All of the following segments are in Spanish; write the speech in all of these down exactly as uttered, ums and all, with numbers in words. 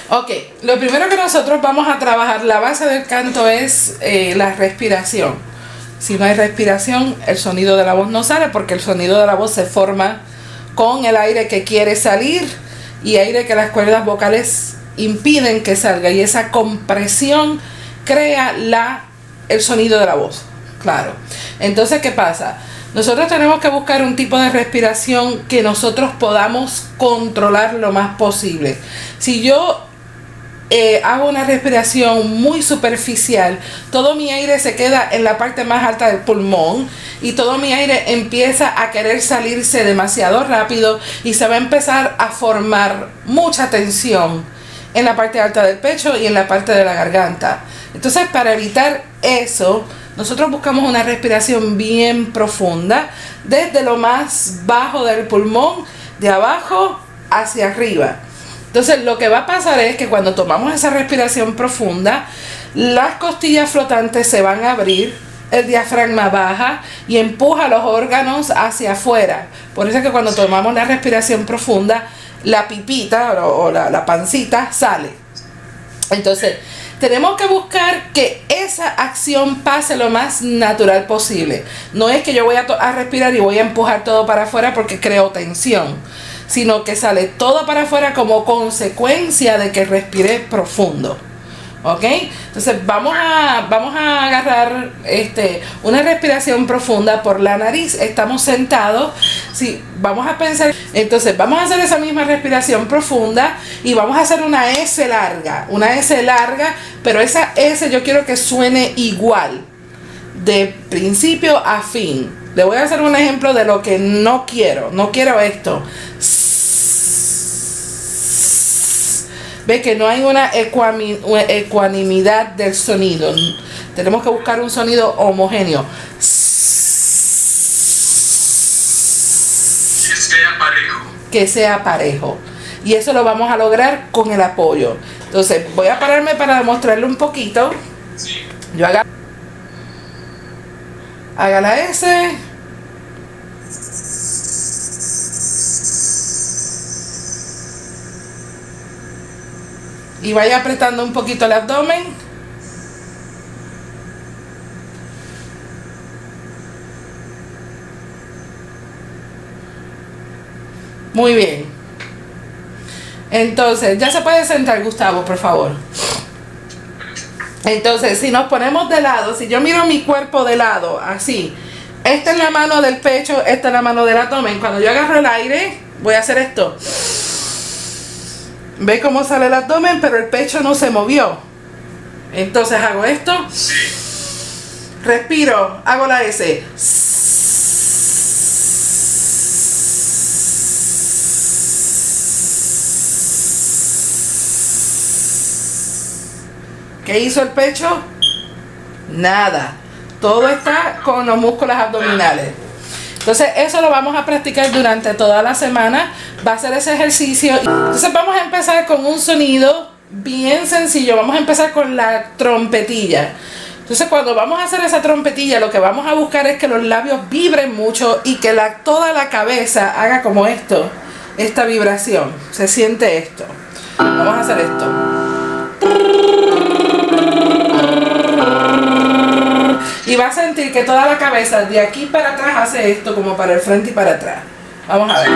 Ok, lo primero que nosotros vamos a trabajar, la base del canto es eh, la respiración. Si no hay respiración, el sonido de la voz no sale, porque el sonido de la voz se forma con el aire que quiere salir y aire que las cuerdas vocales impiden que salga, y esa compresión crea la, el sonido de la voz. Claro. Entonces, ¿qué pasa? Nosotros tenemos que buscar un tipo de respiración que nosotros podamos controlar lo más posible. Si yo eh, hago una respiración muy superficial, todo mi aire se queda en la parte más alta del pulmón y todo mi aire empieza a querer salirse demasiado rápido y se va a empezar a formar mucha tensión en la parte alta del pecho y en la parte de la garganta. Entonces, para evitar eso, nosotros buscamos una respiración bien profunda desde lo más bajo del pulmón, de abajo hacia arriba. Entonces, lo que va a pasar es que cuando tomamos esa respiración profunda, las costillas flotantes se van a abrir, el diafragma baja y empuja los órganos hacia afuera. Por eso es que cuando tomamos la respiración profunda, la pipita o, o la, la pancita sale. Entonces, tenemos que buscar que esa acción pase lo más natural posible. No es que yo voy a, a respirar y voy a empujar todo para afuera porque creo tensión, sino que sale todo para afuera como consecuencia de que respiré profundo. ¿Ok? Entonces vamos a, vamos a agarrar este, una respiración profunda por la nariz. Estamos sentados. Sí, vamos a pensar. Entonces vamos a hacer esa misma respiración profunda y vamos a hacer una S larga. Una S larga, pero esa S yo quiero que suene igual, de principio a fin. Le voy a hacer un ejemplo de lo que no quiero. No quiero esto. Ve que no hay una ecuanimidad del sonido. Tenemos que buscar un sonido homogéneo. Que sea parejo. Que sea parejo. Y eso lo vamos a lograr con el apoyo. Entonces voy a pararme para demostrarle un poquito. Sí. Yo haga, haga la S. Y vaya apretando un poquito el abdomen. Muy bien. Entonces, ya se puede sentar, Gustavo, por favor. Entonces, si nos ponemos de lado, si yo miro mi cuerpo de lado, así, esta es la mano del pecho, esta es la mano del abdomen. Cuando yo agarro el aire, voy a hacer esto. ¿Ve cómo sale el abdomen? Pero el pecho no se movió. Entonces hago esto. Respiro. Hago la S. ¿Qué hizo el pecho? Nada. Todo está con los músculos abdominales. Entonces eso lo vamos a practicar durante toda la semana. Va a ser ese ejercicio. Entonces vamos a empezar con un sonido bien sencillo. Vamos a empezar con la trompetilla. Entonces cuando vamos a hacer esa trompetilla, lo que vamos a buscar es que los labios vibren mucho y que la, toda la cabeza haga como esto, esta vibración. Se siente esto. Vamos a hacer esto. Y va a sentir que toda la cabeza de aquí para atrás hace esto, como para el frente y para atrás. Vamos a ver.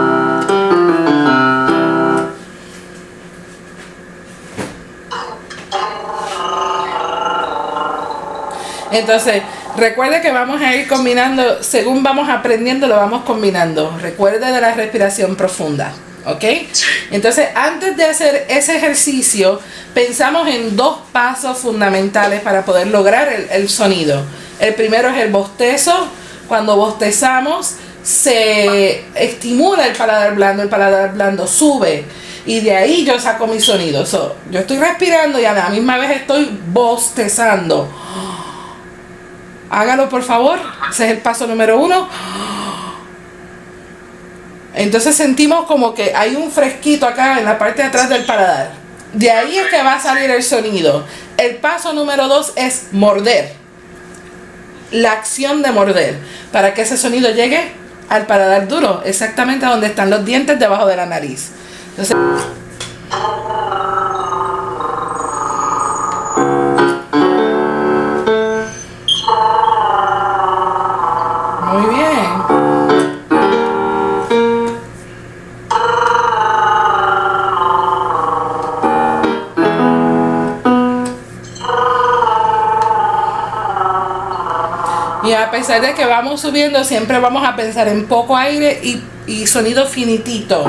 Entonces, recuerde que vamos a ir combinando, según vamos aprendiendo, lo vamos combinando. Recuerde de la respiración profunda. ¿Ok? Entonces, antes de hacer ese ejercicio, pensamos en dos pasos fundamentales para poder lograr el, el sonido. El primero es el bostezo. Cuando bostezamos, se estimula el paladar blando, el paladar blando sube y de ahí yo saco mi sonido. So, yo estoy respirando y a la misma vez estoy bostezando. Hágalo, por favor. Ese es el paso número uno. Entonces sentimos como que hay un fresquito acá en la parte de atrás del paladar. De ahí es que va a salir el sonido. El paso número dos es morder. La acción de morder. Para que ese sonido llegue al paladar duro. Exactamente donde están los dientes, debajo de la nariz. Entonces... Y a pesar de que vamos subiendo, siempre vamos a pensar en poco aire y, y sonido finitito.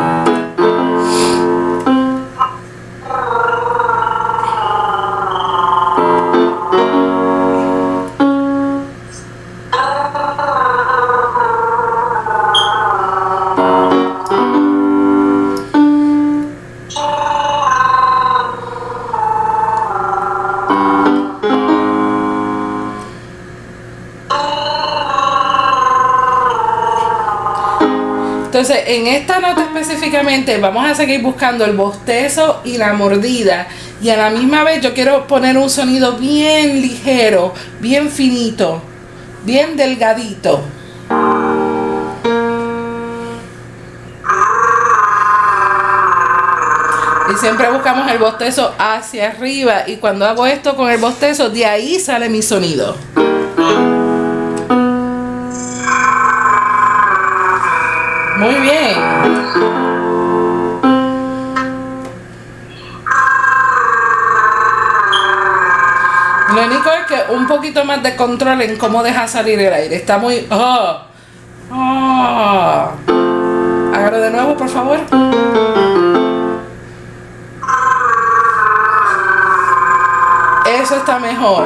Entonces, en esta nota específicamente vamos a seguir buscando el bostezo y la mordida, y a la misma vez yo quiero poner un sonido bien ligero, bien finito, bien delgadito. Y siempre buscamos el bostezo hacia arriba, y cuando hago esto con el bostezo, de ahí sale mi sonido. Muy bien. Lo único es que un poquito más de control en cómo deja salir el aire. Está muy... Oh, oh. Hágalo de nuevo, por favor. Eso está mejor.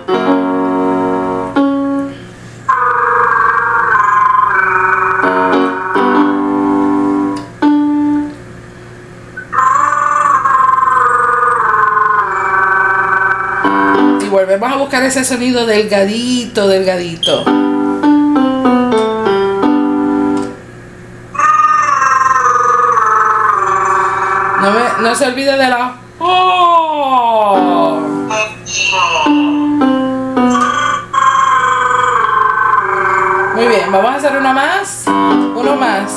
Volvemos a buscar ese sonido delgadito, delgadito. No, me, no se olvide de la... ¡Oh! Muy bien, vamos a hacer uno más. Uno más.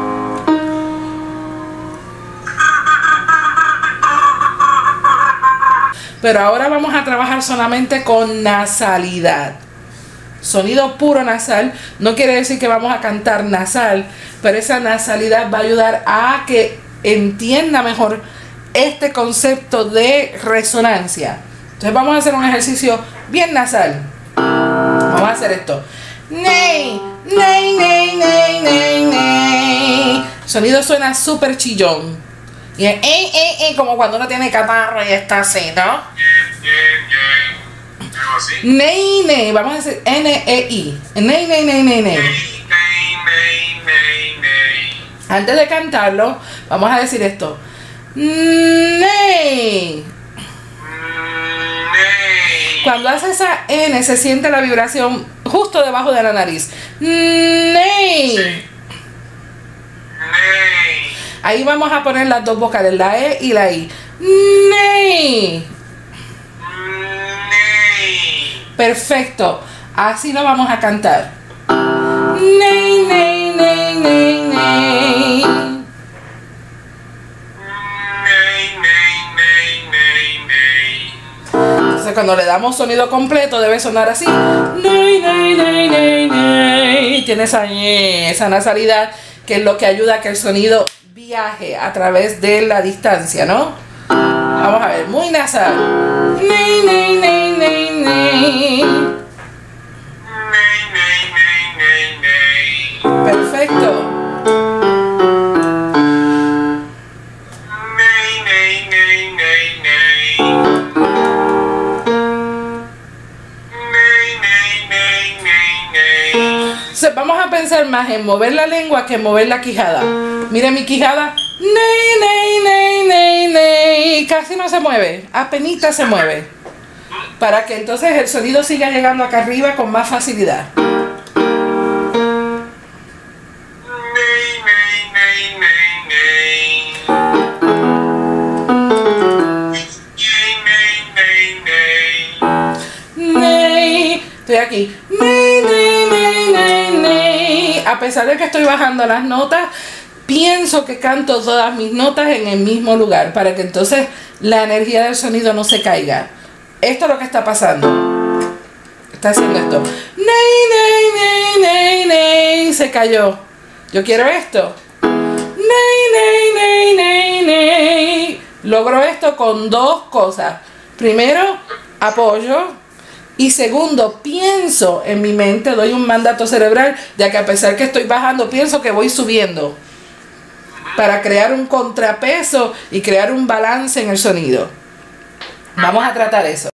Pero ahora vamos a trabajar solamente con nasalidad. Sonido puro nasal. No quiere decir que vamos a cantar nasal, pero esa nasalidad va a ayudar a que entienda mejor este concepto de resonancia. Entonces vamos a hacer un ejercicio bien nasal. Vamos a hacer esto. Ney, ney, ney, ney, ney, ney. El sonido suena súper chillón. Y es eh, eh, eh, como cuando uno tiene catarro y está así, ¿no? Ney, ney, vamos a decir N E I. Ney, ney, ney, ney, ney. Antes de cantarlo, vamos a decir esto. Ney. Cuando hace esa N, se siente la vibración justo debajo de la nariz. Ney. Ahí vamos a poner las dos vocales, la E y la I. Ney. Perfecto. Así lo vamos a cantar. Ney, ney, ney, ney, ney. Entonces cuando le damos sonido completo debe sonar así. Ney, ney, ney, ney, ney. Tiene esa, esa nasalidad, que es lo que ayuda a que el sonido viaje a través de la distancia, ¿no? Vamos a ver, muy nasal. Ney, ney, ney, ney, ney. Perfecto. Entonces vamos a pensar más en mover la lengua que en mover la quijada. Mire mi quijada. Ney, ney, ney, ney, ney. Casi no se mueve. Apenita se mueve. Para que entonces el sonido siga llegando acá arriba con más facilidad. Ney. Estoy aquí. Ney, ney, ney, ney, ney. A pesar de que estoy bajando las notas, pienso que canto todas mis notas en el mismo lugar, para que entonces la energía del sonido no se caiga. Esto es lo que está pasando. Está haciendo esto. Ney, ney, ney, ney, ney. Se cayó. Yo quiero esto. Ney, ney, ney, ney, ney. Logro esto con dos cosas. Primero, apoyo. Y segundo, pienso en mi mente, doy un mandato cerebral, ya que a pesar que estoy bajando, pienso que voy subiendo, para crear un contrapeso y crear un balance en el sonido. Vamos a tratar eso.